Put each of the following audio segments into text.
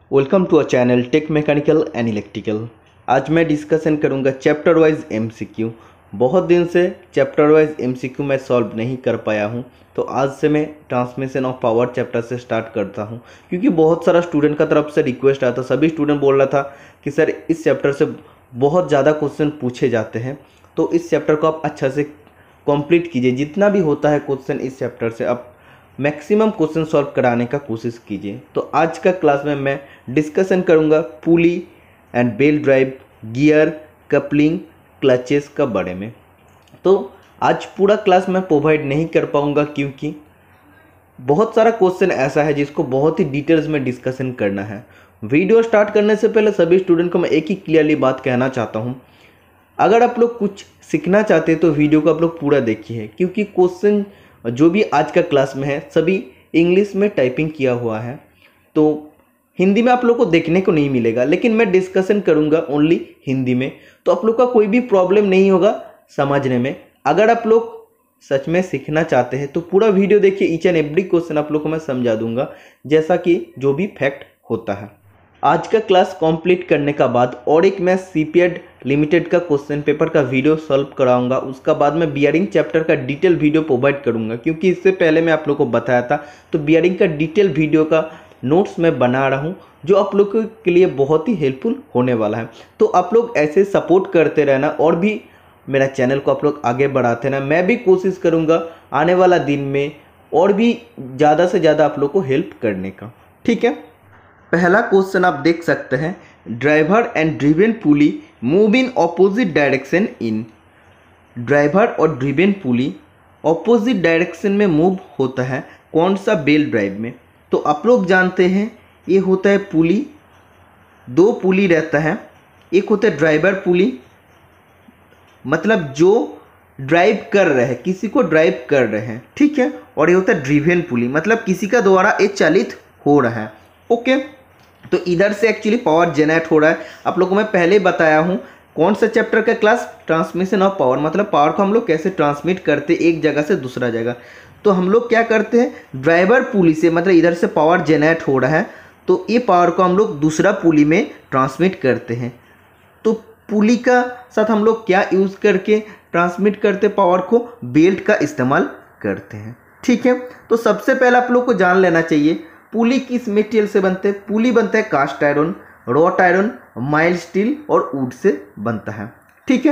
Welcome to a channel tech mechanical and electrical. आज मैं discussion करूंगा चैप्टर वाइज एमसीक्यू। बहुत दिन से चैप्टर वाइज एमसीक्यू मैं सॉल्व नहीं कर पाया हूं, तो आज से मैं ट्रांसमिशन ऑफ पावर चैप्टर से स्टार्ट करता हूं, क्योंकि बहुत सारा स्टूडेंट का तरफ से रिक्वेस्ट आया था। सभी स्टूडेंट बोल रहा था कि सर इस चैप्टर से बहुत ज़्यादा क्वेश्चन पूछे जाते हैं, तो इस चैप्टर को आप अच्छा से कंप्लीट कीजिए। जितना भी होता है क्वेश्चन इस चैप्टर से आप मैक्सिमम क्वेश्चन सॉल्व कराने का कोशिश कीजिए। तो आज का क्लास में मैं डिस्कशन करूंगा pulley and belt drive, gear, coupling, clutches का बारे में। तो आज पूरा क्लास मैं प्रोवाइड नहीं कर पाऊंगा, क्योंकि बहुत सारा क्वेश्चन ऐसा है जिसको बहुत ही डिटेल्स में डिस्कशन करना है। वीडियो स्टार्ट करने से पहले सभी स्टूडेंट को मैं एक ही क्लियरली बात कहना चाहता हूँ, अगर आप लोग कुछ सीखना चाहते हैं तो वीडियो को आप लोग पूरा देखिए, क्योंकि क्वेश्चन जो भी आज का क्लास में है सभी इंग्लिश में टाइपिंग किया हुआ है, तो हिंदी में आप लोग को देखने को नहीं मिलेगा, लेकिन मैं डिस्कशन करूंगा ओनली हिंदी में, तो आप लोग का कोई भी प्रॉब्लम नहीं होगा समझने में। अगर आप लोग सच में सीखना चाहते हैं तो पूरा वीडियो देखिए, ईच एंड एवरी क्वेश्चन आप लोग को मैं समझा दूंगा, जैसा कि जो भी फैक्ट होता है। आज का क्लास कंप्लीट करने का बाद और एक मैं सीपीएड लिमिटेड का क्वेश्चन पेपर का वीडियो सॉल्व कराऊंगा। उसका बाद मैं बियरिंग चैप्टर का डिटेल वीडियो प्रोवाइड करूंगा, क्योंकि इससे पहले मैं आप लोग को बताया था, तो बियरिंग का डिटेल वीडियो का नोट्स मैं बना रहा हूं, जो आप लोग के लिए बहुत ही हेल्पफुल होने वाला है। तो आप लोग ऐसे सपोर्ट करते रहना और भी मेरा चैनल को आप लोग आगे बढ़ाते रहना। मैं भी कोशिश करूँगा आने वाला दिन में और भी ज़्यादा से ज़्यादा आप लोग को हेल्प करने का, ठीक है। पहला क्वेश्चन आप देख सकते हैं, driver and driven pulley move in opposite direction in. Driver और ड्रिवन पुली ऑपोजिट डायरेक्शन में मूव होता है कौन सा बेल्ट ड्राइव में। तो आप लोग जानते हैं ये होता है पुली, दो पुली रहता है, एक होता है ड्राइवर पुली, मतलब जो ड्राइव कर रहे हैं, किसी को ड्राइव कर रहे हैं, ठीक है, और ये होता है ड्रिवन पुली, मतलब किसी का द्वारा ये चालित हो रहा है, ओके। तो इधर से एक्चुअली पावर जनरेट हो रहा है। आप लोगों को मैं पहले ही बताया हूँ कौन सा चैप्टर का क्लास, ट्रांसमिशन ऑफ पावर, मतलब पावर को हम लोग कैसे ट्रांसमिट करते एक जगह से दूसरा जगह। तो हम लोग क्या करते हैं, ड्राइवर पुली से, मतलब इधर से पावर जनरेट हो रहा है, तो ये पावर को हम लोग दूसरा पुली में ट्रांसमिट करते हैं। तो पुली का साथ हम लोग क्या यूज़ करके ट्रांसमिट करते पावर को, बेल्ट का इस्तेमाल करते हैं, ठीक है। तो सबसे पहले आप लोग को जान लेना चाहिए पुली किस मटेरियल से बनते हैं। पुली बनता है cast iron, wrought iron, mild steel और वुड से बनता है, ठीक है।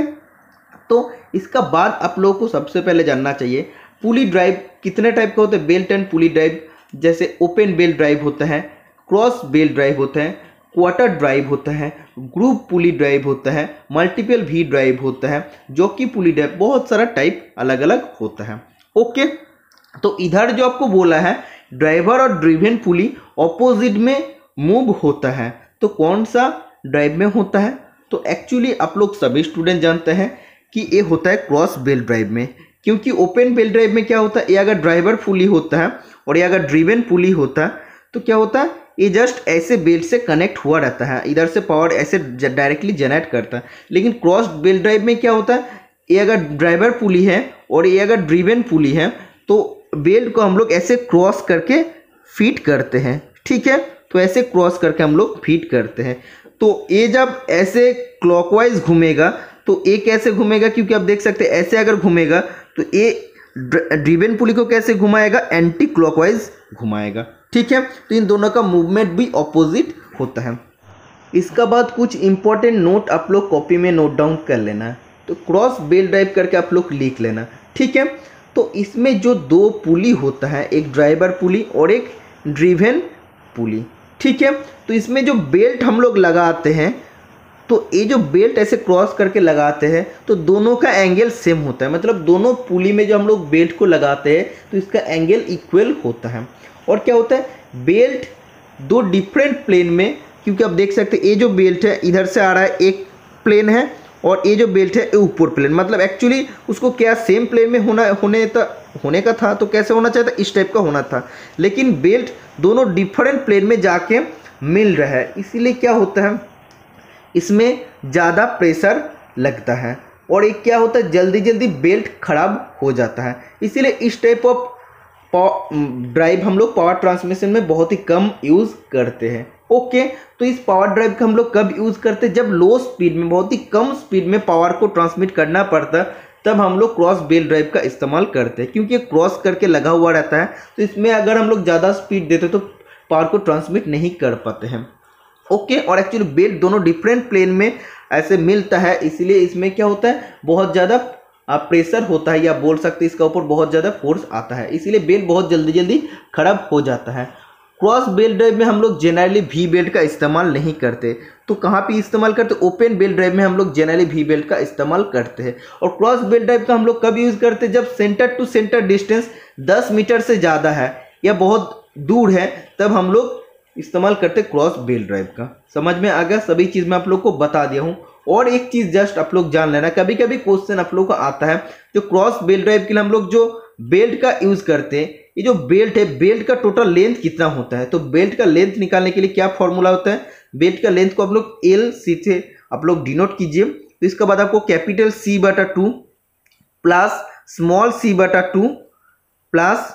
तो इसका बाद आप लोगों को सबसे पहले जानना चाहिए पुली ड्राइव कितने टाइप का होता है। बेल्ट एंड पुली ड्राइव, जैसे ओपन बेल्ट ड्राइव होता है, क्रॉस बेल्ट ड्राइव होता है, क्वार्टर ड्राइव होता है, ग्रुप पुली ड्राइव होता है, मल्टीपल वी ड्राइव होता है, जॉकी पुली ड्राइव, बहुत सारा टाइप अलग अलग होता है, ओके। तो इधर जो आपको बोला है ड्राइवर और ड्रिवन पुली ऑपोजिट में मूव होता है, तो कौन सा ड्राइव में होता है। तो एक्चुअली आप लोग सभी स्टूडेंट जानते हैं कि ये होता है क्रॉस बेल्ट ड्राइव में, क्योंकि ओपन बेल्ट ड्राइव में क्या होता है, ये अगर ड्राइवर पुली होता है और ये अगर ड्रिवन पुली होता है, तो क्या होता है, ये जस्ट ऐसे बेल्ट से कनेक्ट हुआ रहता है, इधर से पावर ऐसे डायरेक्टली जनरेट करता है। लेकिन क्रॉस बेल्ट ड्राइव में क्या होता है, ये अगर ड्राइवर पुली है और ये अगर ड्रिवन पुली है, तो बेल्ट को हम लोग ऐसे क्रॉस करके फीड करते हैं, ठीक है। तो ऐसे क्रॉस करके हम लोग फीड करते हैं। तो ये जब ऐसे क्लॉकवाइज घूमेगा तो ये कैसे घूमेगा, क्योंकि आप देख सकते हैं ऐसे अगर घूमेगा तो ये ड्रिवन पुली को कैसे घुमाएगा, एंटी क्लॉकवाइज घुमाएगा, ठीक है। तो इन दोनों का मूवमेंट भी ऑपोजिट होता है। इसका बाद कुछ इंपॉर्टेंट नोट आप लोग कॉपी में नोट डाउन कर लेना है। तो क्रॉस बेल्ट ड्राइव करके आप लोग लिख लेना, ठीक है। तो इसमें जो दो पुली होता है, एक ड्राइवर पुली और एक ड्रिवन पुली, ठीक है। तो इसमें जो बेल्ट हम लोग लगाते हैं, तो ये जो बेल्ट ऐसे क्रॉस करके लगाते हैं तो दोनों का एंगल सेम होता है, मतलब दोनों पुली में जो हम लोग बेल्ट को लगाते हैं तो इसका एंगल इक्वल होता है। और क्या होता है, बेल्ट दो डिफरेंट प्लेन में, क्योंकि आप देख सकते हैं ये जो बेल्ट है इधर से आ रहा है एक प्लेन है, और ये जो बेल्ट है ये ऊपर प्लेन, मतलब एक्चुअली उसको क्या सेम प्लेन में होने का था, तो कैसे होना चाहिए था, इस टाइप का होना था। लेकिन बेल्ट दोनों डिफरेंट प्लेन में जाके मिल रहा है, इसीलिए क्या होता है, इसमें ज़्यादा प्रेशर लगता है और एक क्या होता है, जल्दी जल्दी बेल्ट खराब हो जाता है। इसीलिए इस टाइप ऑफ ड्राइव हम लोग पावर ट्रांसमिशन में बहुत ही कम यूज़ करते हैं, ओके, तो इस पावर ड्राइव का हम लोग कब यूज़ करते हैं? जब लो स्पीड में, बहुत ही कम स्पीड में पावर को ट्रांसमिट करना पड़ता है, तब हम लोग क्रॉस बेल ड्राइव का इस्तेमाल करते हैं, क्योंकि क्रॉस करके लगा हुआ रहता है। तो इसमें अगर हम लोग ज़्यादा स्पीड देते तो पावर को ट्रांसमिट नहीं कर पाते हैं। ओके, और एक्चुअली बेल दोनों डिफरेंट प्लेन में ऐसे मिलता है, इसलिए इसमें क्या होता है, बहुत ज़्यादा प्रेशर होता है, या बोल सकते हैं इसका ऊपर बहुत ज़्यादा फोर्स आता है, इसीलिए बेल बहुत जल्दी जल्दी खराब हो जाता है। क्रॉस बेल ड्राइव में हम लोग जनरली वी बेल्ट का इस्तेमाल नहीं करते। तो कहाँ पे इस्तेमाल करते? ओपन बेल ड्राइव में हम लोग जनरली वी बेल्ट का इस्तेमाल करते हैं। और क्रॉस बेल ड्राइव का हम लोग कब यूज़ करते हैं? जब centre to centre distance 10 metre से ज़्यादा है या बहुत दूर है, तब हम लोग इस्तेमाल करते क्रॉस बेल ड्राइव का। समझ में आ गया? सभी चीज़ मैं आप लोग को बता दिया हूँ। और एक चीज़ जस्ट आप लोग जान लेना, कभी कभी क्वेश्चन आप लोग को आता है, जो क्रॉस बेल ड्राइव के लिए हम लोग जो बेल्ट का यूज़ करते हैं, ये जो बेल्ट है, बेल्ट का टोटल लेंथ कितना होता है? तो बेल्ट का लेंथ निकालने के लिए क्या फॉर्मूला होता है? बेल्ट का लेंथ को आप लोग एल सी से आप लोग डिनोट कीजिए। तो इसके बाद आपको capital C/2 plus small c/2 plus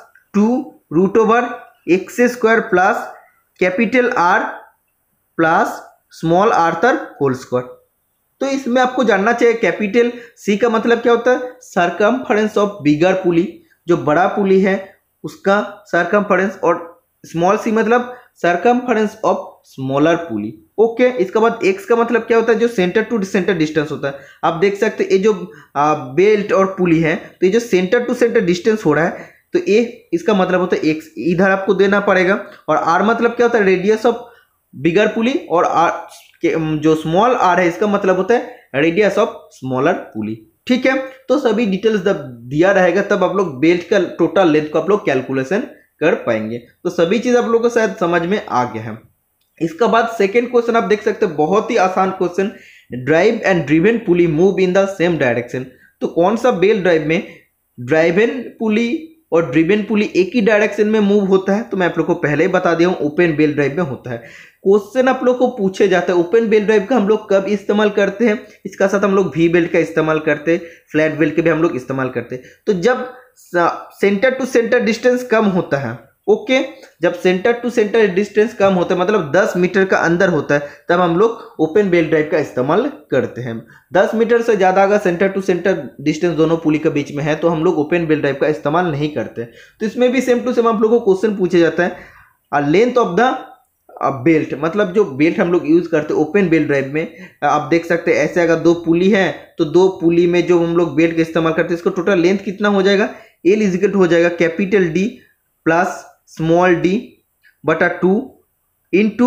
2√x² plus capital R plus small r तक होल स्क्वायर। तो इसमें आपको जानना चाहिए कैपिटल C का मतलब क्या होता है? सरकमफरेंस ऑफ बिगर पुली, जो बड़ा पुली है उसका सरकमफरेंस, और स्मॉल c मतलब circumference of smaller pulley. Okay, इसके बाद x का मतलब क्या होता है? जो सेंटर टू सेंटर डिस्टेंस होता है। आप देख सकते हैं ये जो बेल्ट और पुली है, तो ये जो सेंटर टू सेंटर डिस्टेंस हो रहा है, तो ये इसका मतलब होता है x, इधर आपको देना पड़ेगा। और r मतलब क्या होता है? रेडियस ऑफ बिगर पुली, और जो स्मॉल r है इसका मतलब होता है रेडियस ऑफ स्मॉलर पुली। ठीक है, तो सभी डिटेल्स जब दिया रहेगा तब आप लोग बेल्ट का टोटल लेंथ को आप लोग कैलकुलेशन कर पाएंगे। तो सभी चीज आप लोगों को शायद समझ में आ गया है। इसका बाद सेकेंड क्वेश्चन आप देख सकते हैं, बहुत ही आसान question, drive and driven pulley move in the same direction. तो कौन सा बेल ड्राइव में ड्राइवन पुली और ड्रिवन पुली एक ही डायरेक्शन में मूव होता है? तो मैं आप लोग को पहले ही बता दिया हूँ, ओपन बेल ड्राइव में होता है। क्वेश्चन आप लोग को पूछे जाता है ओपन बेल ड्राइव का हम लोग कब इस्तेमाल करते हैं? इसका साथ हम लोग वी बेल्ट का इस्तेमाल करते हैं, फ्लैट बेल्ट के भी हम लोग इस्तेमाल करते हैं। तो जब सेंटर टू सेंटर डिस्टेंस कम होता है, ओके, जब सेंटर टू सेंटर डिस्टेंस कम होता है मतलब 10 मीटर का अंदर होता है, तब हम लोग ओपन बेल ड्राइव का इस्तेमाल करते हैं। 10 मीटर से ज़्यादा अगर सेंटर टू सेंटर डिस्टेंस दोनों पुली के बीच में है, तो हम लोग ओपन बेल ड्राइव का इस्तेमाल नहीं करते। तो इसमें भी सेम टू सेम आप लोगों को क्वेश्चन पूछा जाता है, लेंथ ऑफ द बेल्ट, मतलब जो बेल्ट हम लोग यूज करते हैं ओपन बेल ड्राइव में, आप देख सकते हैं ऐसे अगर 2 पुली है, तो 2 पुली में जो हम लोग बेल्ट का इस्तेमाल करते हैं, इसको टोटल लेंथ कितना हो जाएगा? एल इजिकल हो जाएगा capital D plus small D बटा 2 इंटू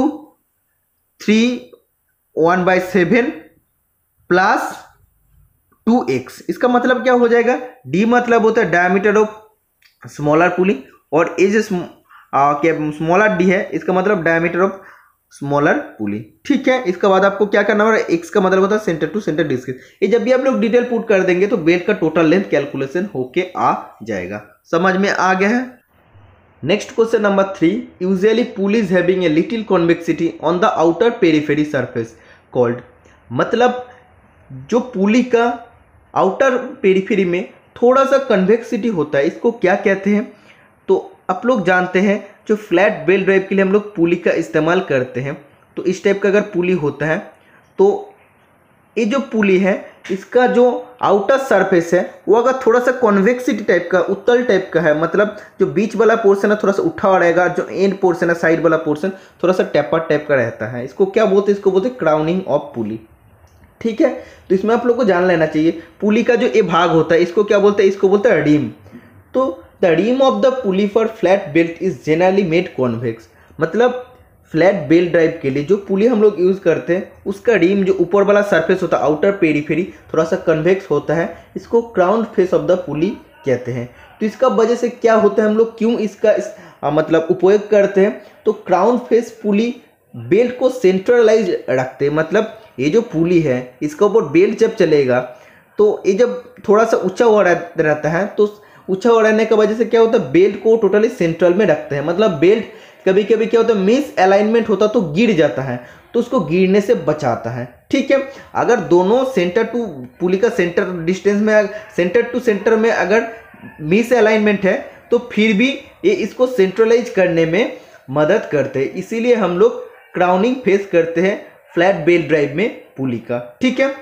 3/1/7 प्लस 2x। इसका मतलब क्या हो जाएगा? डी मतलब होता है डायमीटर ऑफ स्मॉलर पुली, और ए जो स्मॉलर डी है इसका मतलब डायमीटर ऑफ स्मॉलर पुली। ठीक है, इसके बाद आपको क्या करना होगा? एक्स का मतलब होता है सेंटर टू सेंटर डिस्टेंस। ये जब भी आप लोग डिटेल पुट कर देंगे तो बेल्ट का टोटल लेंथ कैलकुलेशन होके आ जाएगा। समझ में आ गया है? Next question number 3, usually pulleys having a little convexity on the outer periphery surface called, मतलब जो पुली का आउटर पेरिफेरी में थोड़ा सा कन्वेक्सिटी होता है, इसको क्या कहते हैं? तो आप लोग जानते हैं जो फ्लैट बेल ड्राइव के लिए हम लोग पुली का इस्तेमाल करते हैं, तो इस टाइप का अगर पुली होता है, तो ये जो पुली है इसका जो आउटर सरफेस है वो अगर थोड़ा सा कॉन्वेक्सिटी टाइप का, उत्तल टाइप का है, मतलब जो बीच वाला पोर्शन है थोड़ा सा उठा हुआ रहेगा, जो एंड पोर्शन है साइड वाला पोर्शन थोड़ा सा टेपर टाइप का रहता है, इसको क्या बोलते हैं? इसको बोलते हैं क्राउनिंग ऑफ पुली। ठीक है, तो इसमें आप लोग को जान लेना चाहिए पुली का जो ये भाग होता है इसको क्या बोलते हैं? इसको बोलते हैं रिम। तो the rim of the pulley for flat belt is generally made convex, मतलब फ्लैट बेल ड्राइव के लिए जो पुली हम लोग यूज़ करते हैं उसका रिम जो ऊपर वाला सरफेस होता है आउटर पेरिफेरी थोड़ा सा कन्वेक्स होता है, इसको crown face of the pulley कहते हैं। तो इसका वजह से क्या होता है, हम लोग क्यों इसका मतलब उपयोग करते हैं? तो क्राउन फेस पुली बेल्ट को सेंट्रलाइज रखते हैं, मतलब ये जो पुली है इसका ऊपर बेल्ट जब चलेगा तो ये जब थोड़ा सा ऊंचा हुआ रहता है, तो ऊंचा हो रहने की वजह से क्या होता है? बेल्ट को टोटली सेंट्रल में रखते हैं, मतलब बेल्ट कभी कभी क्या होता है मिस अलाइनमेंट होता तो गिर जाता है, तो उसको गिरने से बचाता है। ठीक है, अगर दोनों सेंटर टू पुली का सेंटर डिस्टेंस में, सेंटर टू सेंटर में अगर मिस अलाइनमेंट है तो फिर भी ये इसको सेंट्रलाइज करने में मदद करते हैं, इसीलिए हम लोग क्राउनिंग फेस करते हैं फ्लैट बेल्ट ड्राइव में पुली का। ठीक है,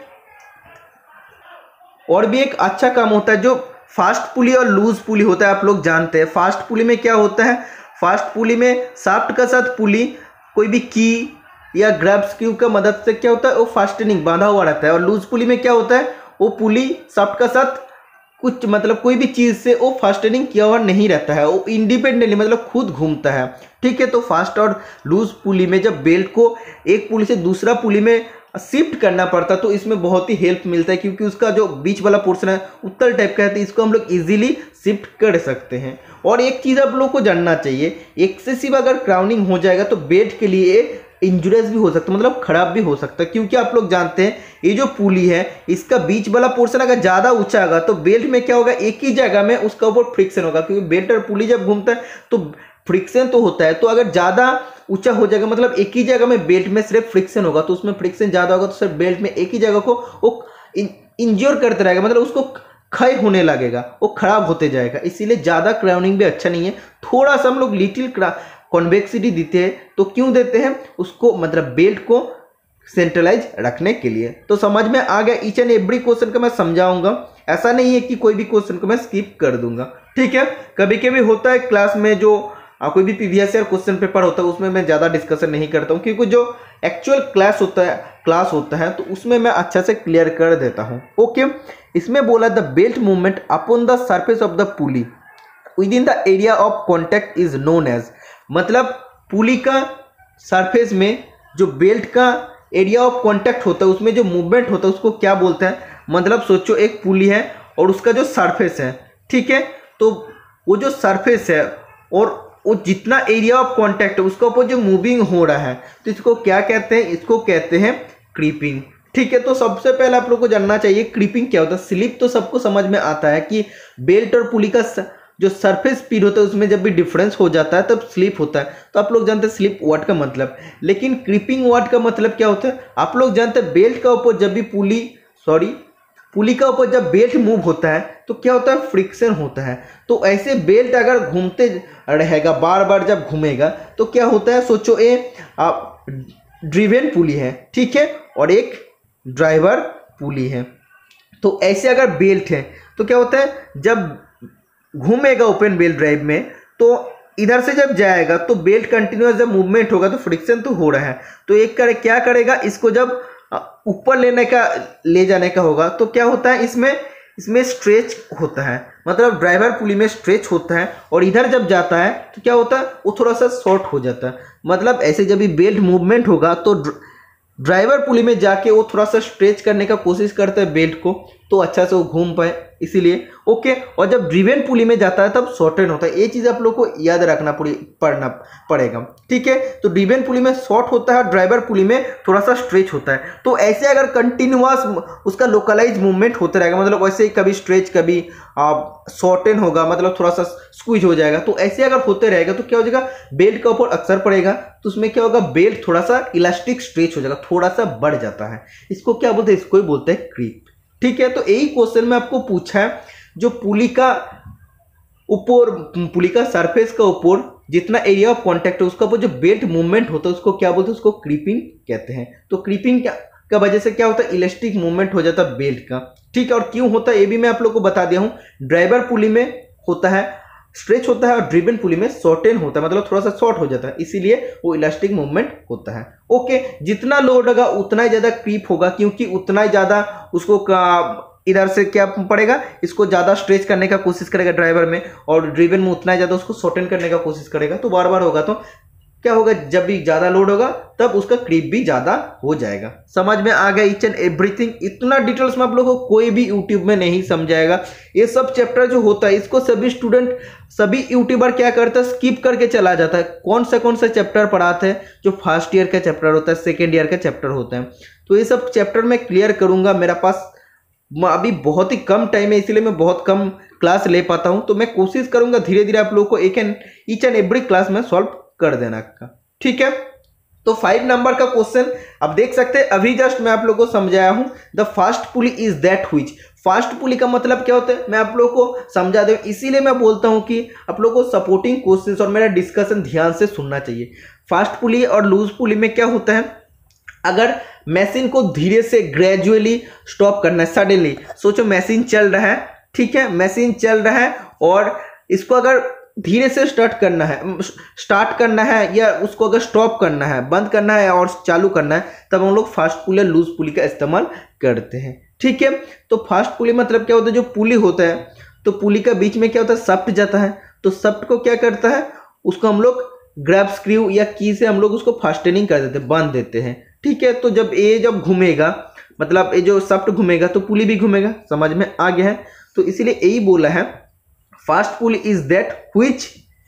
और भी एक अच्छा काम होता है जो फास्ट पुली और लूज पुली होता है, आप लोग जानते हैं। फास्ट पुली में क्या होता है, फास्ट पुली में शाफ्ट का साथ पुली कोई भी की या ग्रैब स्क्रू का मदद से क्या होता है वो फास्टनिंग बांधा हुआ रहता है, और लूज पुली में क्या होता है वो पुली शाफ्ट का साथ कुछ मतलब कोई भी चीज़ से वो फास्टनिंग किया हुआ नहीं रहता है, वो इंडिपेंडेंटली मतलब खुद घूमता है। ठीक है, तो फास्ट और लूज पुली में जब बेल्ट को एक पुली से दूसरा पुली में शिफ्ट करना पड़ता है तो इसमें बहुत ही हेल्प मिलता है, क्योंकि उसका जो बीच वाला पोर्शन है उत्तल टाइप का है, तो इसको हम लोग इजीली शिफ्ट कर सकते हैं। और एक चीज़ आप लोग को जानना चाहिए, एक्सेसिव अगर क्राउनिंग हो जाएगा तो बेल्ट के लिए इंजुरियस भी हो सकता है, मतलब खराब भी हो सकता है, क्योंकि आप लोग जानते हैं ये जो पुली है इसका बीच वाला पोर्शन अगर ज़्यादा ऊंचा होगा तो बेल्ट में क्या होगा, एक ही जगह में उसका ऊपर फ्रिक्शन होगा, क्योंकि बेल्ट और पुली जब घूमता है तो फ्रिक्शन तो होता है, तो अगर ज़्यादा ऊंचा हो जाएगा मतलब एक ही जगह में बेल्ट में सिर्फ फ्रिक्शन होगा, तो उसमें फ्रिक्शन ज़्यादा होगा तो सिर्फ बेल्ट में एक ही जगह को वो इंज्योर करते रहेगा, मतलब उसको क्षय होने लगेगा, वो खराब होते जाएगा। इसीलिए ज़्यादा क्राउनिंग भी अच्छा नहीं है। थोड़ा सा हम लोग लिटिल कॉन्वेक्सिटी देते हैं, तो क्यों देते हैं उसको, मतलब बेल्ट को सेंट्रलाइज रखने के लिए। तो समझ में आ गया, ईच एंड एवरी क्वेश्चन का मैं समझाऊंगा, ऐसा नहीं है कि कोई भी क्वेश्चन को मैं स्किप कर दूंगा। ठीक है, कभी कभी होता है क्लास में जो कोई भी प्रीवियस ईयर क्वेश्चन पेपर होता है उसमें मैं ज़्यादा डिस्कशन नहीं करता हूँ, क्योंकि जो एक्चुअल क्लास होता है तो उसमें मैं अच्छा से क्लियर कर देता हूँ। ओके, इसमें बोला the belt movement upon the surface of the pulley within the area of contact is known as, मतलब पुली का सरफेस में जो बेल्ट का एरिया ऑफ कॉन्टैक्ट होता है उसमें जो मूवमेंट होता है उसको क्या बोलते हैं, मतलब सोचो एक पुली है और उसका जो सरफेस है, ठीक है, तो वो जो सरफेस है और वो जितना एरिया ऑफ कॉन्टैक्ट है उसका ऊपर जो मूविंग हो रहा है तो इसको क्या कहते हैं, इसको कहते हैं क्रीपिंग। ठीक है, तो सबसे पहले आप लोग को जानना चाहिए क्रीपिंग क्या होता है। स्लिप तो सबको समझ में आता है कि बेल्ट और पुली का जो सरफेस स्पीड होता है उसमें जब भी डिफरेंस हो जाता है तब स्लिप होता है, तो आप लोग जानते हैं स्लिप वर्ड का मतलब। लेकिन क्रीपिंग वर्ड का मतलब क्या होता है, आप लोग जानते हैं बेल्ट का ऊपर जब भी पुली का ऊपर जब बेल्ट मूव होता है तो क्या होता है, फ्रिक्शन होता है। तो ऐसे बेल्ट अगर घूमते रहेगा बार बार जब घूमेगा तो क्या होता है, सोचो ड्रिवेन पुली है, ठीक है, और एक ड्राइवर पुली है। तो ऐसे अगर बेल्ट है तो क्या होता है, जब घूमेगा ओपन बेल्ट ड्राइव में तो इधर से जब जाएगा तो बेल्ट कंटिन्यूअस जब मूवमेंट होगा तो फ्रिक्शन तो हो रहा है, तो क्या करेगा, इसको जब ऊपर ले जाने का होगा तो क्या होता है, इसमें स्ट्रेच होता है, मतलब ड्राइवर पुली में स्ट्रेच होता है, और इधर जब जाता है तो क्या होता है वो थोड़ा सा शॉर्ट हो जाता है। मतलब ऐसे जब भी बेल्ट मूवमेंट होगा तो ड्राइवर पुली में जाके वो थोड़ा सा स्ट्रेच करने का कोशिश करता है बेल्ट को, तो अच्छा से वो घूम पाए, इसीलिए। ओके, और जब ड्रिवेन पुली में जाता है तब शॉर्टन होता है, ये चीज़ आप लोग को याद रखना पड़ना पड़ेगा। ठीक है, तो ड्रिवेन पुली में शॉर्ट होता है, ड्राइवर पुली में थोड़ा सा स्ट्रेच होता है। तो ऐसे अगर कंटिन्यूअस उसका लोकलाइज मूवमेंट होता रहेगा, मतलब वैसे ही कभी स्ट्रेच कभी शॉर्टन होगा, मतलब थोड़ा सा स्क्वीज हो जाएगा, तो ऐसे अगर होते रहेगा तो क्या हो जाएगा, बेल्ट का ऊपर अक्सर पड़ेगा तो उसमें क्या होगा, बेल्ट थोड़ा सा इलास्टिक स्ट्रेच हो जाएगा, थोड़ा सा बढ़ जाता है। इसको क्या बोलते हैं, इसको ही बोलते हैं क्रीप। ठीक है, तो यही क्वेश्चन में आपको पूछा है, जो पुली का सरफेस का ऊपर जितना एरिया ऑफ कांटेक्ट है उसका ऊपर जो बेल्ट मूवमेंट होता है उसको क्या बोलते हैं, उसको क्रीपिंग कहते हैं। तो क्रीपिंग का वजह से क्या होता है, इलास्टिक मूवमेंट हो जाता है बेल्ट का। ठीक है, और क्यों होता है ये भी मैं आप लोग को बता दिया हूँ। ड्राइवर पुली में होता है स्ट्रेच होता है और ड्रिवन पुली में शॉर्टेन होता है, मतलब थोड़ा सा शॉर्ट हो जाता है, इसीलिए वो इलास्टिक मूवमेंट होता है। ओके, जितना लोड होगा उतना ही ज़्यादा क्रीप होगा, क्योंकि उतना ही ज़्यादा उसको इधर से क्या पड़ेगा, इसको ज़्यादा स्ट्रेच करने का कोशिश करेगा ड्राइवर में, और ड्रिवन में उतना ही ज़्यादा उसको शॉर्टन करने का कोशिश करेगा, तो बार बार होगा। तो क्या होगा, जब भी ज़्यादा लोड होगा तब उसका क्रीप भी ज़्यादा हो जाएगा। समझ में आ गया ईच एंड एवरीथिंग। इतना डिटेल्स में आप लोगों को कोई भी यूट्यूब में नहीं समझाएगा। ये सब चैप्टर जो होता है इसको सभी यूट्यूबर क्या करता है, स्किप करके चला जाता है। कौन सा चैप्टर पढ़ाते हैं, जो फर्स्ट ईयर का चैप्टर होता है, सेकेंड ईयर का चैप्टर होता है, तो ये सब चैप्टर मैं क्लियर करूँगा। मेरा पास अभी बहुत ही कम टाइम है, इसलिए मैं बहुत कम क्लास ले पाता हूँ, तो मैं कोशिश करूँगा धीरे धीरे आप लोगों को ईच एंड एवरी क्लास में सॉल्व कर देना का। ठीक है, तो 5 नंबर का क्वेश्चन अब देख सकते हैं, अभी जस्ट मैं आप लोगों को समझाया हूं। The fast pulley is that which, fast pulley का मतलब क्या होता है मैं आप लोगों को समझा दूं, इसीलिए मैं बोलता हूं कि आप लोगों को सपोर्टिंग क्वेश्चंस और मेरा डिस्कशन ध्यान से सुनना चाहिए। फास्ट पुली और लूज पुली में क्या होता है, अगर मशीन को धीरे से ग्रेजुअली स्टॉप करना है, सडनली सोचो मशीन चल रहा है, ठीक है, मशीन चल रहा है और इसको अगर धीरे से स्टार्ट करना है या उसको अगर स्टॉप करना है, बंद करना है और चालू करना है, तब हम लोग फास्ट पुली या लूज पुली का इस्तेमाल करते हैं, ठीक है। तो फास्ट पुली मतलब क्या होता है, जो पुली होता है तो पुली का बीच में क्या होता है, सफ्ट जाता है, तो सफ्ट को क्या करता है, उसको हम लोग ग्रैब स्क्रू या की से हम लोग उसको फास्टनिंग कर देते हैं, बांध देते हैं, ठीक है। तो जब घूमेगा, मतलब ये जो सफ्ट घूमेगा तो पुली भी घूमेगा, समझ में आ गया है। तो इसीलिए यही बोला है fast pulley is that which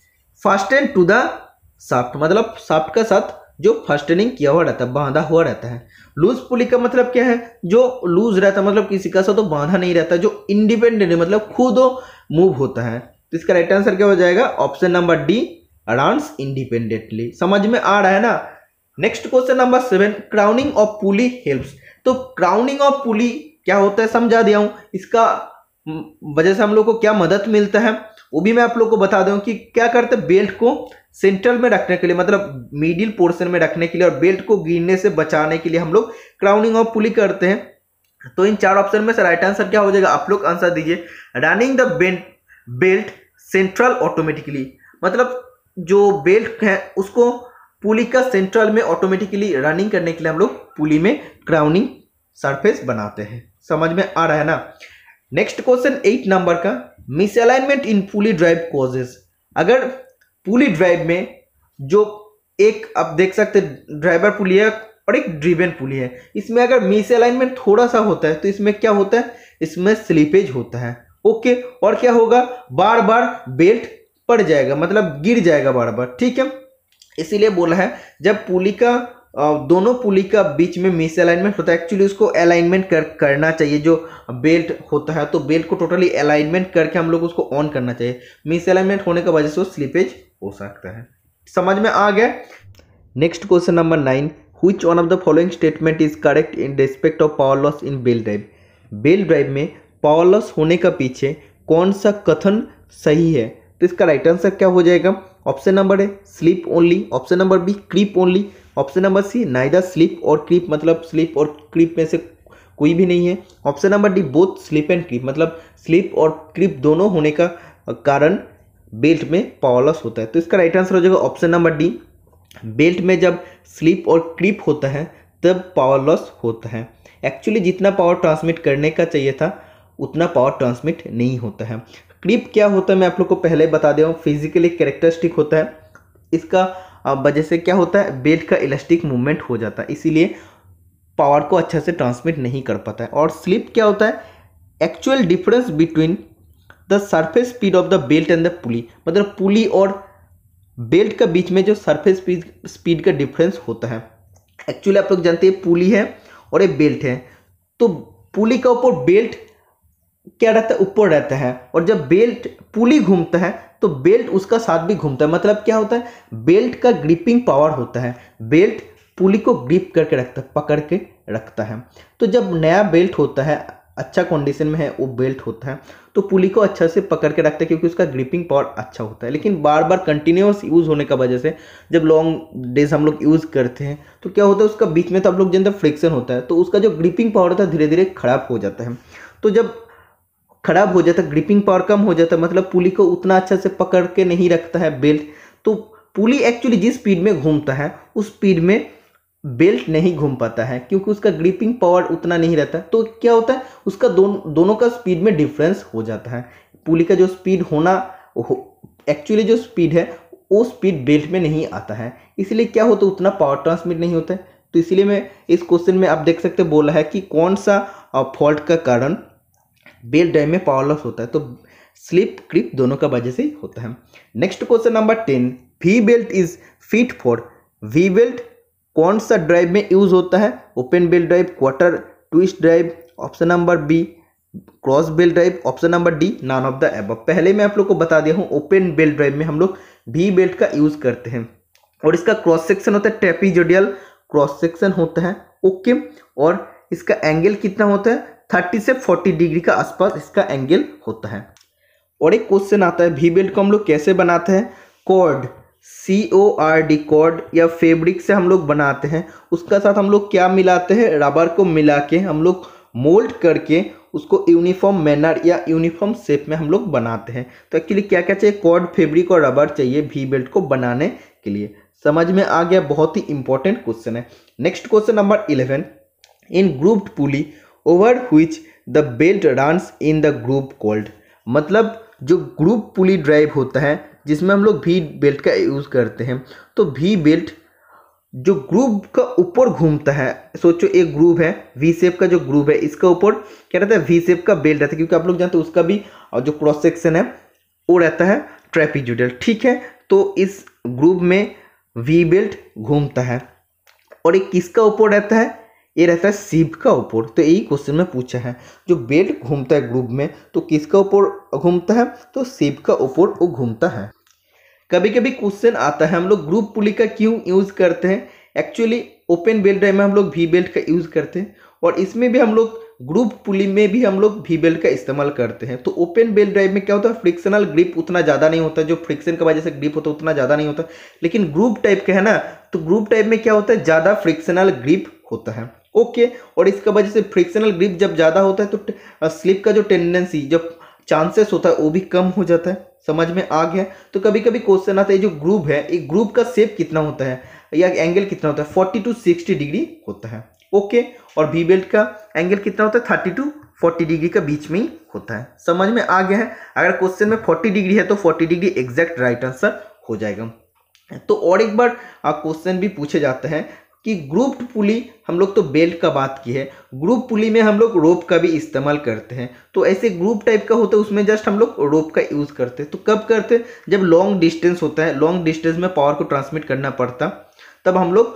fasten to the shaft, मतलब शाफ्ट का साथ जो फास्टनिंग किया हुआ रहता है, बांधा हुआ रहता है। लूज पुली का मतलब क्या है, जो लूज रहता है, मतलब किसी का साथ तो बांधा नहीं रहता, जो इंडिपेंडेंट है, मतलब खुद मूव होता है। तो इसका राइट आंसर क्या हो जाएगा, option number D, runs independently. समझ में आ रहा है ना। Next question number 7, crowning of pulley helps. तो क्राउनिंग ऑफ पुली क्या होता है समझा दिया हूं, इसका वजह से हम लोग को क्या मदद मिलता है वो भी मैं आप लोग को बता दूं कि क्या करते हैं, बेल्ट को सेंट्रल में रखने के लिए, मतलब मिडिल पोर्शन में रखने के लिए और बेल्ट को गिरने से बचाने के लिए हम लोग क्राउनिंग ऑफ पुली करते हैं। तो इन 4 ऑप्शन में से राइट आंसर क्या हो जाएगा, आप लोग आंसर दीजिए। Running the belt central automatically, मतलब जो बेल्ट है उसको पुली का सेंट्रल में ऑटोमेटिकली रनिंग करने के लिए हम लोग पुली में क्राउनिंग सरफेस बनाते हैं। समझ में आ रहा है ना। नेक्स्ट क्वेश्चन 8 नंबर का, misalignment in pulley drive causes. अगर पुली ड्राइव में जो एक आप देख सकते ड्राइवर पुली है और एक ड्रिवन पुली है, इसमें अगर मिसअलाइनमेंट थोड़ा सा होता है तो इसमें क्या होता है, इसमें स्लिपेज होता है, ओके। और क्या होगा, बार बार बेल्ट पड़ जाएगा, मतलब गिर जाएगा बार बार, ठीक है। इसीलिए बोला है जब पुली का दोनों पुली का बीच में मिस अलाइनमेंट होता है, एक्चुअली उसको अलाइनमेंट करना चाहिए, जो बेल्ट होता है तो बेल्ट को टोटली अलाइनमेंट करके हम लोग उसको ऑन करना चाहिए। मिस अलाइनमेंट होने की वजह से वो स्लिपेज हो सकता है। समझ में आ गया। Next question number 9, which one of the following statement is correct in respect of power loss in belt drive. Belt drive में पावर लॉस होने का पीछे कौन सा कथन सही है। तो इसका राइट आंसर क्या हो जाएगा, option number A slip only, option number B creep only, option number C neither slip और क्रीप, मतलब स्लीप और क्रीप में से कोई भी नहीं है, option number D both slip and creep, मतलब स्लीप और क्रीप दोनों होने का कारण बेल्ट में पावर लॉस होता है। तो इसका राइट आंसर हो जाएगा ऑप्शन नंबर डी, बेल्ट में जब स्लीप और क्रीप होता है तब पावर लॉस होता है। एक्चुअली जितना पावर ट्रांसमिट करने का चाहिए था उतना पावर ट्रांसमिट नहीं होता है। क्रीप क्या होता है मैं आप लोग को पहले बता दिया हूँ, फिजिकली कैरेक्टरिस्टिक होता है, इसका वजह से क्या होता है, बेल्ट का इलास्टिक मूवमेंट हो जाता है, इसीलिए पावर को अच्छा से ट्रांसमिट नहीं कर पाता है। और स्लिप क्या होता है, actual difference between the surface speed of the belt and the pulley, मतलब पुली और बेल्ट का बीच में जो सरफेस स्पीड का डिफरेंस होता है। एक्चुअली आप लोग जानते हैं पुली है और एक बेल्ट है, तो पुली का ऊपर बेल्ट क्या रहता है, ऊपर रहता है, और जब बेल्ट पुली घूमता है तो बेल्ट उसका साथ भी घूमता है। मतलब क्या होता है, बेल्ट का ग्रिपिंग पावर होता है, बेल्ट पुली को ग्रिप करके रखता है, पकड़ के रखता है। तो जब नया बेल्ट होता है, अच्छा कंडीशन में है वो बेल्ट होता है, तो पुली को अच्छा से पकड़ के रखता है क्योंकि उसका ग्रिपिंग पावर अच्छा होता है। लेकिन बार बार कंटिन्यूअस यूज़ होने का वजह से जब लॉन्ग डेज हम लोग यूज़ करते हैं तो क्या होता है, उसका बीच में तो आप लोग जानते हैं फ्रिक्शन होता है, तो उसका जो ग्रिपिंग पावर होता है धीरे धीरे खराब हो जाता है। तो जब खराब हो जाता है, ग्रिपिंग पावर कम हो जाता है, मतलब पुली को उतना अच्छा से पकड़ के नहीं रखता है बेल्ट, तो पुली एक्चुअली जिस स्पीड में घूमता है उस स्पीड में बेल्ट नहीं घूम पाता है क्योंकि उसका ग्रिपिंग पावर उतना नहीं रहता। तो क्या होता है, उसका दोनों का स्पीड में डिफरेंस हो जाता है। पुली का जो स्पीड होना एक्चुअली जो स्पीड है वो स्पीड बेल्ट में नहीं आता है, इसलिए क्या होता है, उतना पावर ट्रांसमिट नहीं होता है। तो इसीलिए मैं इस क्वेश्चन में आप देख सकते बोला है कि कौन सा फॉल्ट का कारण बेल्ट ड्राइव में पावर लॉस होता है, तो स्लिप क्रीप दोनों का वजह से होता है। Next question number 10, V belt is fit for. V belt कौन सा ड्राइव में यूज होता है, open belt drive, quarter twist drive, option number B cross belt drive, option number D none of the above. पहले मैं आप लोग को बता दिया हूँ, ओपन बेल्ट ड्राइव में हम लोग वी बेल्ट का यूज करते हैं। और इसका क्रॉस सेक्शन होता है ट्रेपीजोडियल क्रॉस सेक्शन होता है। ओके, और इसका एंगल कितना होता है 30 से 40 डिग्री का आसपास इसका एंगल होता है। और एक क्वेश्चन आता है वी बेल्ट को हम लोग कैसे बनाते हैं, कॉर्ड CORD कॉर्ड या फैब्रिक से हम लोग बनाते हैं, उसका साथ हम लोग क्या मिलाते हैं, रबर को मिला के हम लोग मोल्ड करके उसको यूनिफॉर्म मैनर या यूनिफॉर्म शेप में हम लोग बनाते हैं। तो एक्चुअली क्या क्या चाहिए, कॉर्ड, फैब्रिक और रबर चाहिए वी बेल्ट को बनाने के लिए। समझ में आ गया, बहुत ही इंपॉर्टेंट क्वेश्चन है। Next question number 11, in grouped pulley over which the belt runs in the group called. मतलब जो ग्रुप पुली ड्राइव होता है जिसमें हम लोग वी बेल्ट का यूज़ करते हैं, तो वी बेल्ट जो ग्रुप का ऊपर घूमता है, सोचो एक ग्रुप है वी शेप का, जो ग्रुप है इसका ऊपर क्या रहता है, वी शेप का बेल्ट रहता है, क्योंकि आप लोग जानते हैं उसका भी जो क्रॉस सेक्शन है वो रहता है ट्रेपीजोडियल। ठीक है, तो इस ग्रुप में वी बेल्ट घूमता है और एक किसका ऊपर रहता है, ये रहता है सीप का ऊपर। तो यही क्वेश्चन में पूछा है, जो बेल्ट घूमता है ग्रुप में तो किसका ऊपर घूमता है, तो सीप का ऊपर वो घूमता है। कभी कभी क्वेश्चन आता है हम लोग ग्रुप पुली का क्यों यूज़ करते हैं, एक्चुअली ओपन बेल्ट ड्राइव में हम लोग वी बेल्ट का यूज़ करते हैं और इसमें भी हम लोग ग्रुप पुली में भी हम लोग वी बेल्ट का इस्तेमाल करते हैं। तो ओपन बेल्ट ड्राइव में क्या होता है, फ्रिक्शनल ग्रिप उतना ज़्यादा नहीं होता, जो फ्रिक्शन की वजह से ग्रिप होता है उतना ज़्यादा नहीं होता, लेकिन ग्रुप टाइप का है ना, तो ग्रुप टाइप में क्या होता है, ज़्यादा फ्रिक्शनल ग्रिप होता है। ओके, और इसका वजह से फ्रिक्शनल ग्रिप जब ज़्यादा होता है तो स्लिप का जो टेंडेंसी, जब चांसेस होता है वो भी कम हो जाता है। समझ में आ गया। तो कभी कभी क्वेश्चन आता है जो ग्रुप है, एक ग्रुप का शेप कितना होता है या एंगल कितना होता है, 40 to 60 डिग्री होता है। ओके, और वी बेल्ट का एंगल कितना होता है, 30 to 40 डिग्री का बीच में ही होता है। समझ में आ गया है। अगर क्वेश्चन में 40 डिग्री है तो 40 डिग्री एग्जैक्ट राइट आंसर हो जाएगा। तो और एक बार क्वेश्चन भी पूछे जाते हैं कि ग्रुप पुली, हम लोग तो बेल्ट का बात की है, ग्रुप पुली में हम लोग रोप का भी इस्तेमाल करते हैं। तो ऐसे ग्रुप टाइप का होता है उसमें जस्ट हम लोग रोप का यूज़ करते हैं। तो कब करते हैं, जब लॉन्ग डिस्टेंस होता है, लॉन्ग डिस्टेंस में पावर को ट्रांसमिट करना पड़ता, तब हम लोग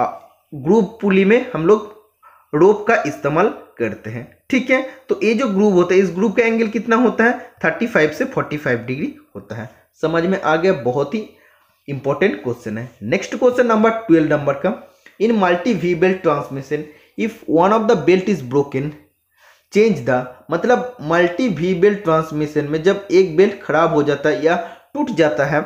ग्रुप पुली में हम लोग रोप का इस्तेमाल करते हैं। ठीक है, तो ये जो ग्रुप होता है, इस ग्रुप का एंगल कितना होता है, 35 से 45 डिग्री होता है। समझ में आ गया, बहुत ही इंपॉर्टेंट क्वेश्चन है। नेक्स्ट क्वेश्चन नंबर 12 नंबर का, in multi V belt transmission if one of the belt is broken change the. मतलब मल्टी वी बेल्ट ट्रांसमिशन में जब एक बेल्ट खराब हो जाता है या टूट जाता है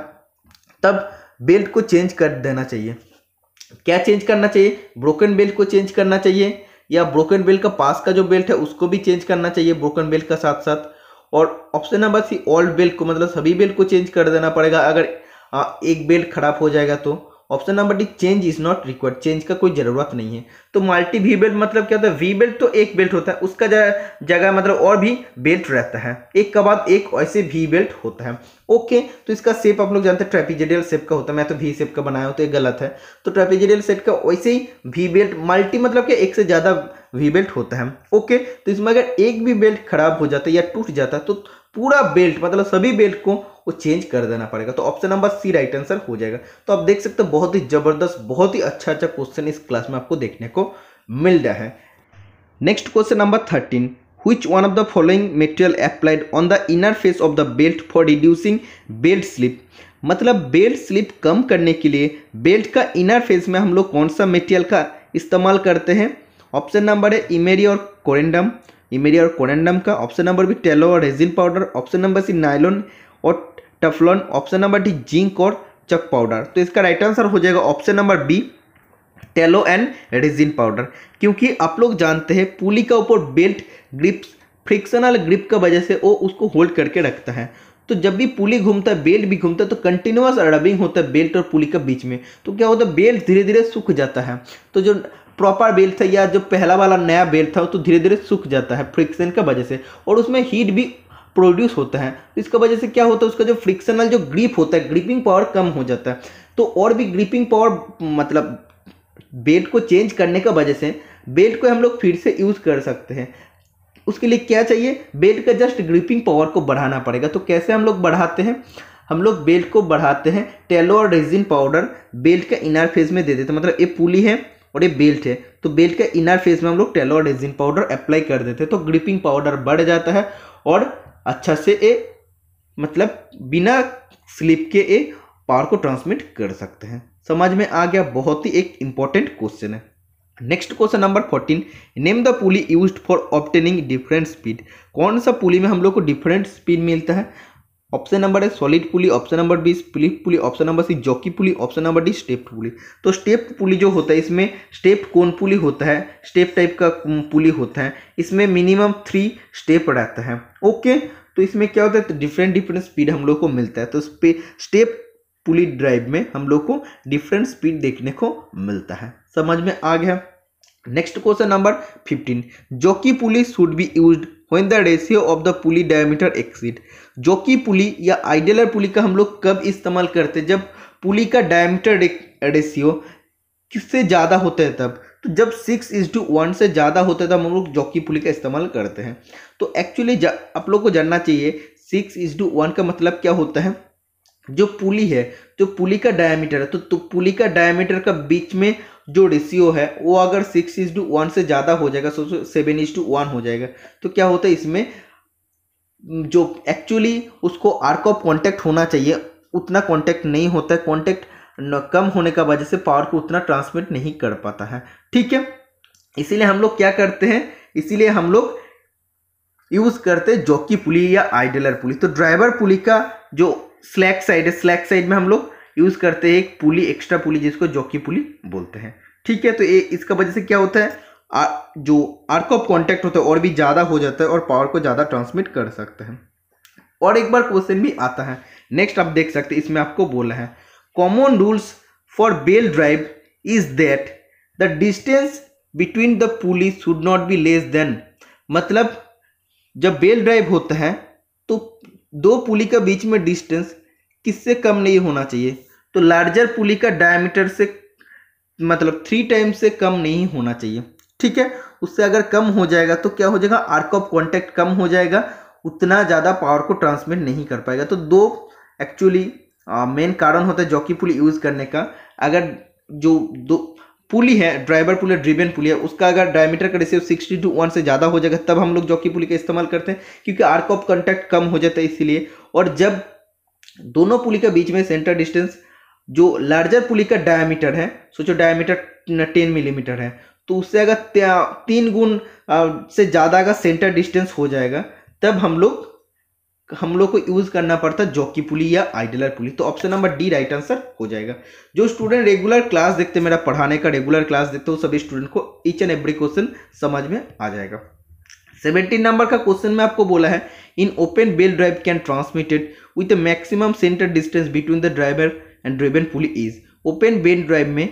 तब बेल्ट को चेंज कर देना चाहिए। क्या चेंज करना चाहिए, ब्रोकन बेल्ट को चेंज करना चाहिए या ब्रोकन बेल्ट का पास का जो बेल्ट है उसको भी चेंज करना चाहिए ब्रोकन बेल्ट का साथ साथ। और option number C, old belt को, मतलब सभी बेल्ट को चेंज कर देना पड़ेगा अगर एक बेल्ट खराब हो जाएगा तो। Option number D, change is not required, change का कोई जरूरत नहीं है। तो मल्टी वी बेल्ट मतलब क्या होता है, वी बेल्ट तो एक बेल्ट होता है, उसका जगह मतलब और भी बेल्ट रहता है, एक के बाद एक ऐसे वी बेल्ट होता है। ओके, तो इसका शेप आप लोग जानते हैं ट्रेपीजोडियल शेप का होता है, मैं तो वी शेप का बनाया हूँ तो ये गलत है। तो ट्रेपीजोडियल शेप का वैसे ही वी बेल्ट, मल्टी मतलब कि एक से ज़्यादा वी बेल्ट होता है। ओके, तो इसमें अगर एक भी बेल्ट खराब हो जाता है या टूट जाता है तो पूरा बेल्ट मतलब सभी बेल्ट को वो चेंज कर देना पड़ेगा। तो option number C right answer हो जाएगा। तो आप देख सकते हो बहुत ही जबरदस्त, बहुत ही अच्छा क्वेश्चन इस क्लास में आपको देखने को मिल रहा है। Next question number 13, which one of the following material applied on the inner face of the belt for reducing belt slip. मतलब बेल्ट स्लिप कम करने के लिए बेल्ट का इनर फेस में हम लोग कौन सा मटेरियल का इस्तेमाल करते हैं। ऑप्शन नंबर है इमेरी और कोरेंडम, इमेरी और कोरेंडम का। ऑप्शन नंबर बी, टेलो और resin powder. Option number C, nylon और teflon. Option number D, zinc और चक पाउडर। तो इसका राइट आंसर हो जाएगा option number B, tallow and resin powder. क्योंकि आप लोग जानते हैं पुली का ऊपर बेल्ट ग्रिप, फ्रिक्शनल ग्रिप का वजह से वो उसको होल्ड करके रखता है। तो जब भी पुली घूमता है, बेल्ट भी घूमता है, तो कंटिन्यूअस रबिंग होता है बेल्ट और पुली का बीच में। तो क्या होता है, बेल्ट धीरे धीरे सूख जाता है। तो जो प्रॉपर बेल्ट था या जो पहला वाला नया बेल्ट था वो तो धीरे धीरे सूख जाता है फ्रिक्शन का वजह से, और उसमें हीट भी प्रोड्यूस होता है। इसका वजह से क्या होता है, उसका जो फ्रिक्शनल जो ग्रिप होता है, ग्रिपिंग पावर कम हो जाता है। तो और भी ग्रिपिंग पावर, मतलब बेल्ट को चेंज करने का वजह से बेल्ट को हम लोग फिर से यूज़ कर सकते हैं। उसके लिए क्या चाहिए, बेल्ट का जस्ट ग्रिपिंग पावर को बढ़ाना पड़ेगा। तो कैसे हम लोग बढ़ाते हैं, हम लोग बेल्ट को बढ़ाते हैं, टेलो और रेजिन पाउडर बेल्ट के इनर फेस में दे देते हैं। मतलब ये पुली है और ये बेल्ट है, तो बेल्ट के इनर फेस में हम लोग टेलो और रेजिन पाउडर अप्लाई कर देते हैं। तो ग्रिपिंग पाउडर बढ़ जाता है और अच्छा से ये मतलब बिना स्लिप के ये पावर को ट्रांसमिट कर सकते हैं। समझ में आ गया, बहुत ही एक इंपॉर्टेंट क्वेश्चन है। Next question number 14, name the pulley used for obtaining different speed. कौन सा पुली में हम लोग को डिफरेंट स्पीड मिलता है? ऑप्शन नंबर है solid pulley, option number B split pulley, option number C jockey pulley, option number D stepped pulley. तो स्टेप्ड पुली जो होता है इसमें स्टेप्ड कोन पुली होता है, स्टेप टाइप का पुली होता है, इसमें मिनिमम 3 स्टेप रहता है। ओके, तो इसमें क्या होता है, तो डिफरेंट स्पीड हम लोग को मिलता है। तो स्टेप पुली ड्राइव में हम लोग को डिफरेंट स्पीड देखने को मिलता है। समझ में आ गया। Next question number 15, jockey pulley should be used when the ratio of the pulley diameter exceed. Jockey pulley या आइडियलर पुली का हम लोग कब इस्तेमाल करते हैं? जब पुली का डायमीटर रेशियो किससे ज़्यादा होता है तब। तो जब 6:1 से ज़्यादा होता है तब हम लोग जॉकी पुली का इस्तेमाल करते हैं। तो एक्चुअली आप लोग को जानना चाहिए 6:1 का मतलब क्या होता है। जो पुली है, जो पुली का डायमीटर है, तो पुली का डायमीटर का बीच में जो रेशियो है वो अगर 6:1 से ज़्यादा हो जाएगा, 7:1 हो जाएगा, तो क्या होता है इसमें जो एक्चुअली उसको आर्क ऑफ कॉन्टैक्ट होना चाहिए उतना कॉन्टैक्ट नहीं होता है। कॉन्टैक्ट कम होने का वजह से पावर को उतना ट्रांसमिट नहीं कर पाता है। ठीक है, इसीलिए हम लोग क्या करते हैं, इसीलिए हम लोग यूज़ करते हैं जॉकी पुली या आइडियलर पुली। तो ड्राइवर पुली का जो स्लैक साइड है, स्लैक साइड में हम लोग यूज़ करते हैं एक पुली, एक्स्ट्रा पुली, जिसको जॉकी पुली बोलते हैं। ठीक है, तो ये इसका वजह से क्या होता है, जो आर्क ऑफ कॉन्टैक्ट होता है और भी ज़्यादा हो जाता है और पावर को ज़्यादा ट्रांसमिट कर सकते हैं। और एक बार क्वेश्चन भी आता है, नेक्स्ट आप देख सकते हैं, इसमें आपको बोला है common rules for belt drive is that the distance between the pulley should not be less than. मतलब जब बेल ड्राइव होता है तो 2 पुली का बीच में डिस्टेंस किससे कम नहीं होना चाहिए। तो लार्जर पुली का डायमीटर से मतलब 3 टाइम्स से कम नहीं होना चाहिए। ठीक है, उससे अगर कम हो जाएगा तो क्या हो जाएगा, आर्क ऑफ कॉन्टैक्ट कम हो जाएगा, उतना ज़्यादा पावर को ट्रांसमिट नहीं कर पाएगा। तो 2 एक्चुअली मेन कारण होता है जॉकी पुली यूज़ करने का। अगर जो 2 पुली है, ड्राइवर पुली, ड्रिवन पुली है, उसका अगर डायमीटर का रेशियो 6:1 से ज़्यादा हो जाएगा तब हम लोग जॉकी पुली का इस्तेमाल करते हैं, क्योंकि आर्क ऑफ कॉन्टैक्ट कम हो जाता है इसीलिए। और जब दोनों पुली के बीच में सेंटर डिस्टेंस जो लार्जर पुली का डायमीटर है, सोचो डायमीटर 10 मिलीमीटर है, तो उससे अगर 3 गुण से ज़्यादा का सेंटर डिस्टेंस हो जाएगा तब हम लोग को यूज़ करना पड़ता है जॉकी पुली या आइडियलर पुली। तो option number D right answer हो जाएगा। जो स्टूडेंट रेगुलर क्लास देखते हैं, मेरा पढ़ाने का रेगुलर क्लास देखते हो, सभी स्टूडेंट को ईच एंड एवरी क्वेश्चन समझ में आ जाएगा। 17 नंबर का क्वेश्चन में आपको बोला है in open belt drive can transmitted with the maximum centre distance between the driver and driven pulley is. Open belt drive में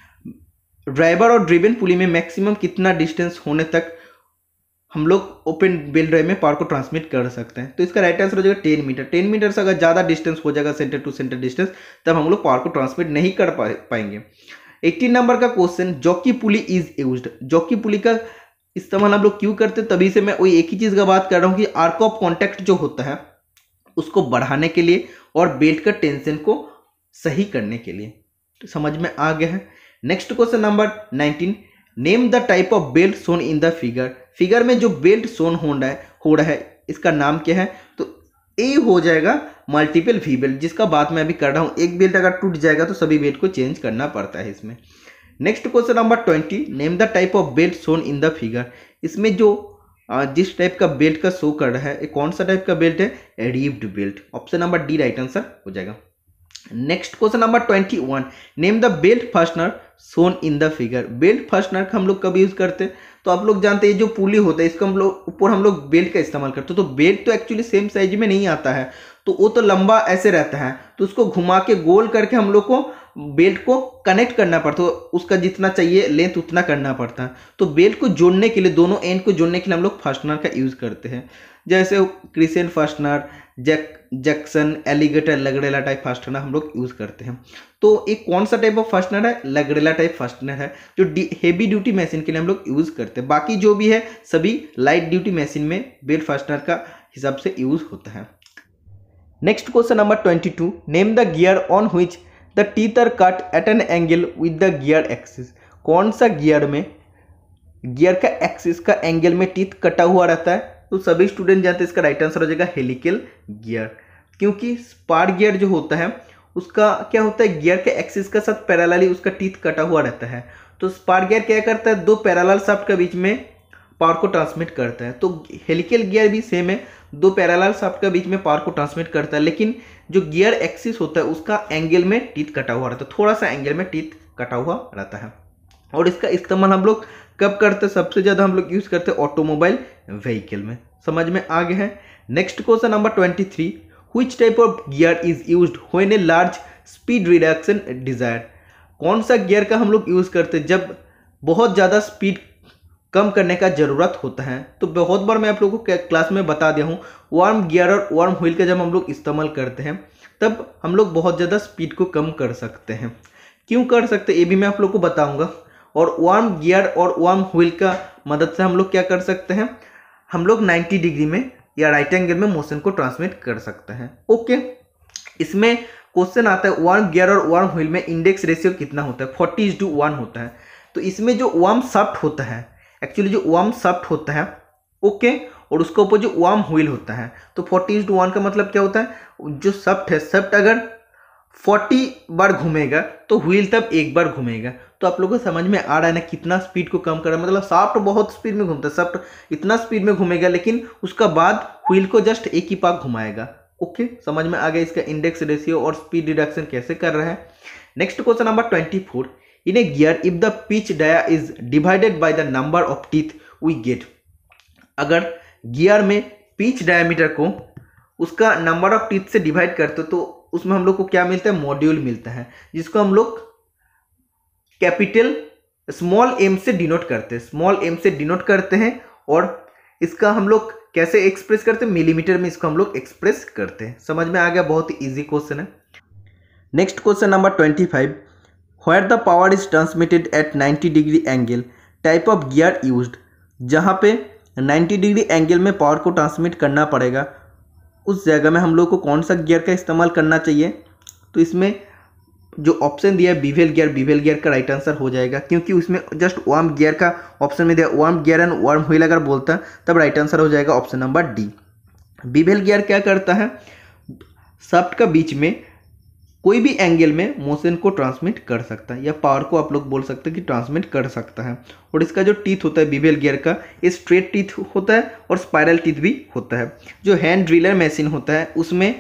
ड्राइवर और ड्रिवन पुली में मैक्सिमम कितना डिस्टेंस होने तक हम लोग ओपन बेल ड्राइव में पावर को ट्रांसमिट कर सकते हैं। तो इसका राइट आंसर हो जाएगा 10 मीटर। 10 मीटर से अगर ज़्यादा डिस्टेंस हो जाएगा सेंटर टू सेंटर डिस्टेंस, तब हम लोग पावर को ट्रांसमिट नहीं कर पाएंगे। 18 नंबर का question, jockey pulley is used. Jockey pulley का इस्तेमाल हम लोग क्यों करते हैं? तभी से मैं वही एक ही चीज़ का बात कर रहा हूँ कि आर्क ऑफ कॉन्टैक्ट जो होता है उसको बढ़ाने के लिए और बेल्ट का टेंशन को सही करने के लिए। तो समझ में आ गया है। Next question number 19, name the type of belt shown in the figure. Figure में जो बेल्ट शोन हो रहा है इसका नाम क्या है? तो ए हो जाएगा मल्टीपल वी बेल्ट, जिसका बात मैं अभी कर रहा हूँ। एक बेल्ट अगर टूट जाएगा तो सभी बेल्ट को चेंज करना पड़ता है इसमें। Next question number 20, name the type of belt shown in the figure. इसमें जो जिस टाइप का बेल्ट का शो कर रहा है कौन सा टाइप का बेल्ट है? Ribbed belt. Option number D right answer हो जाएगा। Next question number 21, name the belt fastener shown in the figure. Belt fastener का हम लोग कब यूज करते हैं? तो आप लोग जानते हैं जो पुली होता है इसको हम लोग ऊपर हम लोग बेल्ट का इस्तेमाल करते हैं। तो बेल्ट तो एक्चुअली सेम साइज में नहीं आता है, तो वो तो लंबा ऐसे रहता है, तो उसको घुमा के गोल करके हम लोग को बेल्ट को कनेक्ट करना पड़ता है। उसका जितना चाहिए लेंथ उतना करना पड़ता है। तो बेल्ट को जोड़ने के लिए, दोनों एंड को जोड़ने के लिए हम लोग फास्टनर का यूज़ करते हैं, जैसे क्रिसेंट फास्टनर, जैक्सन, एलिगेटर, लगड़ेला टाइप फास्टनर हम लोग यूज़ करते हैं। तो एक कौन सा टाइप ऑफ फास्टनर है? लगड़ेला टाइप फास्टनर है, जो हेवी ड्यूटी मशीन के लिए हम लोग यूज़ करते हैं। बाकी जो भी है सभी लाइट ड्यूटी मशीन में बेल्ट फास्टनर का हिसाब से यूज़ होता है। Next question number 22, name the gear on which the teeth are cut at an angle with the gear axis. कौन सा गियर में गियर का एक्सिस का एंगल में टीथ कटा हुआ रहता है? तो सभी स्टूडेंट जानते हैं इसका राइट आंसर हो जाएगा हेलिकल गियर, क्योंकि स्पार गियर जो होता है उसका क्या होता है, गियर के एक्सिस के साथ पैरेलली उसका टीथ कटा हुआ रहता है। तो स्पार्क गियर क्या करता है, दो पैरेलल शाफ्ट के बीच में पावर को ट्रांसमिट करता है। तो हेलिकल गियर भी सेम है, दो पैरेलल शाफ्ट के बीच में पावर को ट्रांसमिट करता है, लेकिन जो गियर एक्सिस होता है उसका एंगल में टीथ कटा हुआ रहता है, थोड़ा सा एंगल में टीथ कटा हुआ रहता है। और इसका इस्तेमाल हम लोग कब करते हैं, सबसे ज़्यादा हम लोग यूज़ करते हैं ऑटोमोबाइल व्हीकल में। समझ में आ गया है। Next question number 23, which type of gear is used when a large speed reduction desire. कौन सा गियर का हम लोग यूज़ करते हैं जब बहुत ज़्यादा स्पीड कम करने का ज़रूरत होता है। तो बहुत बार मैं आप लोगों को क्लास में बता दिया हूँ, वार्म गियर और वार्म व्हील का जब हम लोग इस्तेमाल करते हैं तब हम लोग बहुत ज़्यादा स्पीड को कम कर सकते हैं। क्यों कर सकते हैं ये भी मैं आप लोग को बताऊँगा। और वार्म गियर और वार्म व्हील का मदद से हम लोग क्या कर सकते हैं, हम लोग 90 डिग्री में या राइट एंगल में मोशन को ट्रांसमिट कर सकते हैं। ओके, इसमें क्वेश्चन आता है वार्म गियर और वार्म व्हील में इंडेक्स रेशियो कितना होता है, 40:1 होता है। तो इसमें जो वार्म शाफ्ट होता है, एक्चुअली जो वार्म शाफ्ट होता है, ओके, और उसके ऊपर जो वार्म व्हील होता है, तो 40:1 का मतलब क्या होता है, जो शाफ्ट है, शाफ्ट अगर 40 बार घूमेगा तो व्हील तब एक बार घूमेगा। तो आप लोगों को समझ में आ रहा है ना कितना स्पीड को कम कर रहा है। मतलब शाफ्ट बहुत स्पीड में घूमता है, शाफ्ट इतना स्पीड में घूमेगा, लेकिन उसका बाद व्हील को जस्ट एक ही पाक घुमाएगा। ओके, समझ में आ गया इसका इंडेक्स रेशियो और स्पीड रिडक्शन कैसे कर रहा है। Next question number 24, in a gear if the pitch dia is divided by the number of teeth we get. अगर गियर में पिच डायमीटर को उसका नंबर ऑफ टीथ से डिवाइड करते तो उसमें हम लोग को क्या मिलता है, मॉड्यूल मिलता है, जिसको हम लोग कैपिटल स्मॉल एम से डिनोट करते हैं, स्मॉल एम से डिनोट करते हैं। और इसका हम लोग कैसे एक्सप्रेस करते हैं, मिलीमीटर में इसको हम लोग एक्सप्रेस करते हैं। समझ में आ गया, बहुत ही ईजी क्वेश्चन है। Next question number 25, where the power is transmitted at 90 degree angle, type of gear used. जहाँ पे 90 डिग्री एंगल में पावर को ट्रांसमिट करना पड़ेगा उस जगह में हम लोग को कौन सा गियर का इस्तेमाल करना चाहिए। तो इसमें जो ऑप्शन दिया है बीवेल गियर का राइट आंसर हो जाएगा, क्योंकि उसमें जस्ट वार्म गियर का ऑप्शन में दिया, worm gear and worm wheel अगर बोलता है तब राइट आंसर हो जाएगा option number D. Bevel gear क्या करता है, शाफ्ट का बीच में कोई भी एंगल में मोशन को ट्रांसमिट कर सकता है, या पावर को आप लोग बोल सकते हैं कि ट्रांसमिट कर सकता है। और इसका जो टीथ होता है बीवेल गियर का, ये स्ट्रेट टीथ होता है और स्पाइरल टीथ भी होता है। जो हैंड ड्रिलर मशीन होता है उसमें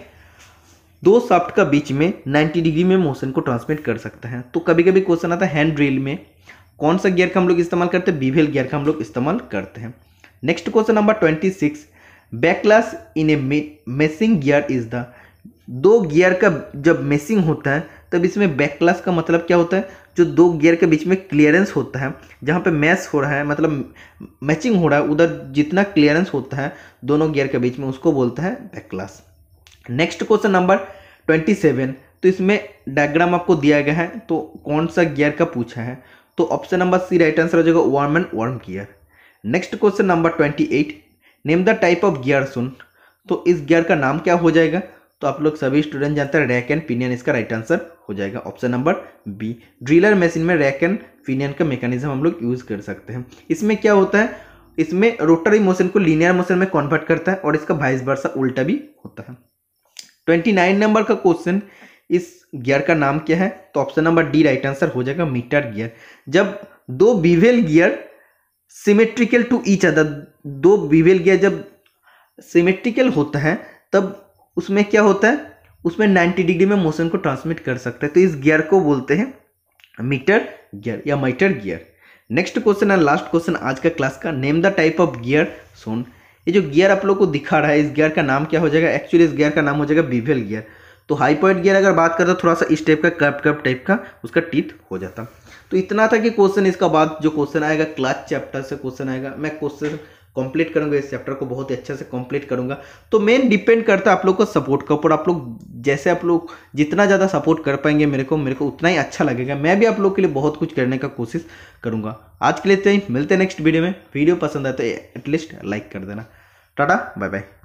दो शाफ्ट का बीच में 90 डिग्री में मोशन को ट्रांसमिट कर सकता है। तो कभी कभी क्वेश्चन आता है हैंड ड्रिल में कौन सा गियर का हम लोग इस्तेमाल करते हैं, बीवेल गियर का हम लोग इस्तेमाल करते हैं। Next question number 26, backlash in a meshing gear is the. दो गियर का जब मेसिंग होता है तब इसमें बैकलैश का मतलब क्या होता है, जो दो गियर के बीच में क्लियरेंस होता है, जहाँ पे मैच हो रहा है, मतलब मैचिंग हो रहा है, उधर जितना क्लियरेंस होता है दोनों गियर के बीच में उसको बोलता है बैकलैश। नेक्स्ट क्वेश्चन नंबर 27, तो इसमें डायग्राम आपको दिया गया है, तो कौन सा गियर का पूछा है, तो option number C right answer हो जाएगा, worm and worm gear. Next question number 28, name the type of gear shown. तो इस गियर का नाम क्या हो जाएगा, तो आप लोग सभी स्टूडेंट जानते हैं रैक एंड पिनियन, इसका राइट आंसर हो जाएगा option number B. Driller machine में रैक एंड पिनियन का मैकेनिज्म हम लोग यूज कर सकते हैं। इसमें क्या होता है, इसमें रोटरी मोशन को लीनियर मोशन में कन्वर्ट करता है और इसका वाइस वर्सा उल्टा भी होता है। 29 नंबर का क्वेश्चन, इस गियर का नाम क्या है, तो option number D right answer हो जाएगा मीटर गियर। जब दो bevel gear symmetrical to each other, दो बीवेल गियर जब सिमेट्रिकल होता है तब उसमें क्या होता है, उसमें 90 डिग्री में मोशन को ट्रांसमिट कर सकते हैं। तो इस गियर को बोलते हैं मीटर गियर या मीटर गियर। नेक्स्ट क्वेश्चन है लास्ट क्वेश्चन आज का क्लास का, name the type of gear shown. ये जो गियर आप लोग को दिखा रहा है इस गियर का नाम क्या हो जाएगा, एक्चुअली इस गियर का नाम हो जाएगा बीवेल गियर। तो हाई पॉइंट गियर अगर बात करते थोड़ा सा इस टाइप का कर्व टाइप का उसका टीथ हो जाता। तो इतना था कि क्वेश्चन, इसका बाद जो क्वेश्चन आएगा क्लास चैप्टर से क्वेश्चन आएगा, मैं क्वेश्चन कंप्लीट करूंगा, इस चैप्टर को बहुत ही अच्छे से कंप्लीट करूंगा। तो मेन डिपेंड करता है आप लोग को सपोर्ट के ऊपर। आप लोग जैसे आप लोग जितना ज़्यादा सपोर्ट कर पाएंगे मेरे को उतना ही अच्छा लगेगा। मैं भी आप लोग के लिए बहुत कुछ करने का कोशिश करूंगा। आज के लिए इतना ही, मिलते हैं नेक्स्ट वीडियो में। वीडियो पसंद आए तो एटलीस्ट लाइक कर देना। Tata bye bye.